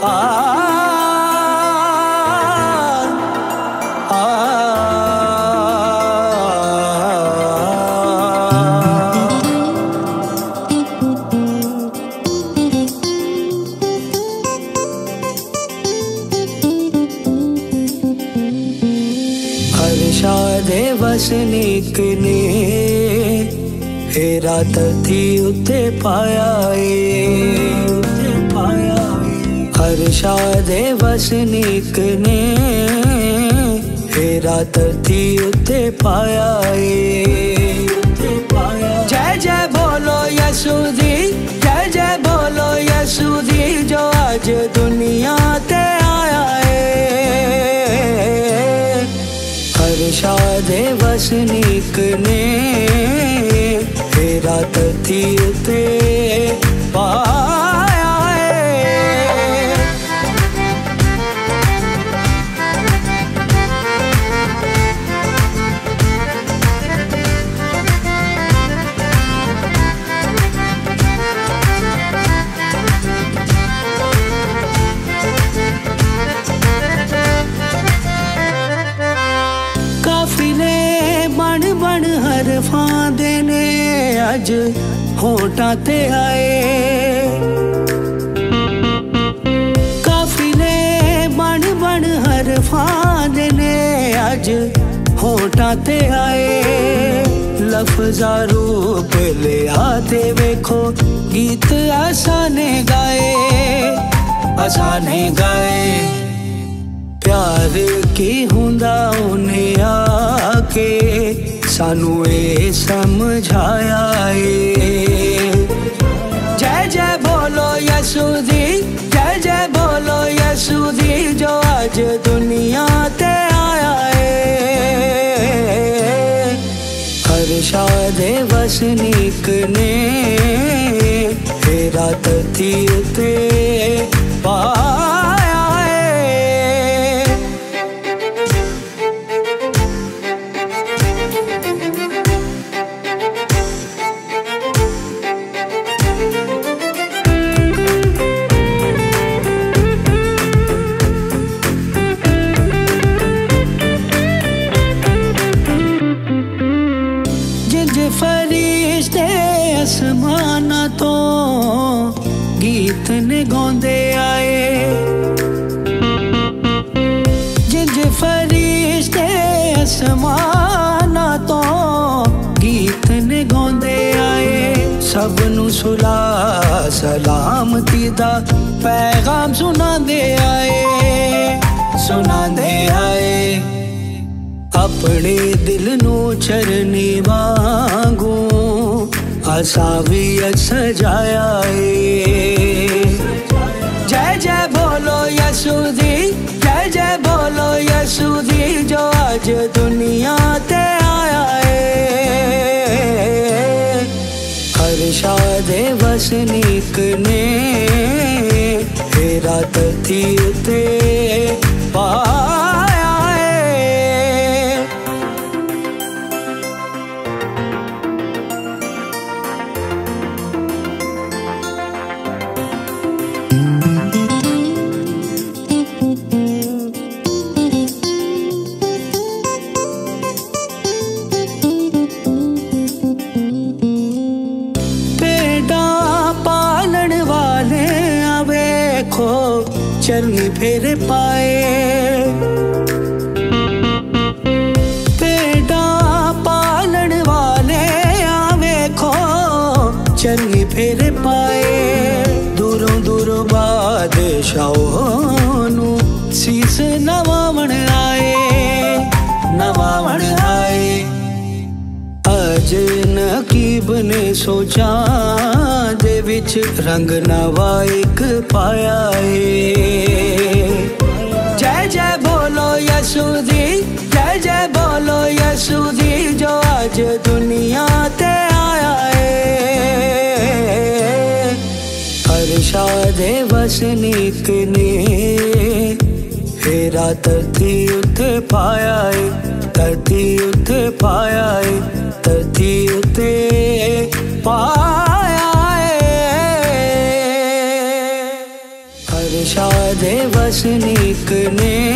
दे वसनीक ने हेरा धरती उत्ते पाया हर्षा दे वसनीक ने हेरा धरती उत्ते पाया जय जय बोलो यसु दी, जय जय बोलो यसु दी, जो आज दुनिया ते आया हर्षा दे वसनीक ने हेरा धरती उत्ते पाया हरफां देने अज होठां ते आए काफिले बन बन हरफां देने अज होठां ते आए लफ्ज़ा रूप ले आते वेखो गीत आसाने गाए प्यार की हुंदा उन्हें आके सानू ए समझाया जय जय बोलो यसु दी, जय जय बोलो यसु दी, जो आज दुनिया ते आया हर्षा दे वसनीक ने हेरा धरती उत्ते पाया फरिश्ते आसमाना तो गीत ने गांदे आए जिंज फरिश्ते आसमाना तो गीत ने गांदे आए सबनू सुला सलामती दा पैगाम सुनांदे आए अपने दिल नू चरनी वांगू असा भी सजाया जय जय बोलो यसु दी, जय जय बोलो यसु दी, जो आज दुनिया ते आया हर्षा दे वसनीक ने हेरा धरती उत्ते पाया चरनी फेरे पाए पेड़ा पालन वाले आवेखो चरनी फेरे पाए दूरों दूरों बादशाहों नू सीस नवावण आए अज नकीब ने सोचा दे विच रंग नवा एक पाया जय जय बोलो यसु दी, जय जय बोलो यसु दी, जो आज दुनिया ते आया हर्षा दे वसनीक ने हेरा धरती उत्ते पाया धरती उत्ते पाया धरती उत्ते पाया इरशादे वसनीक ने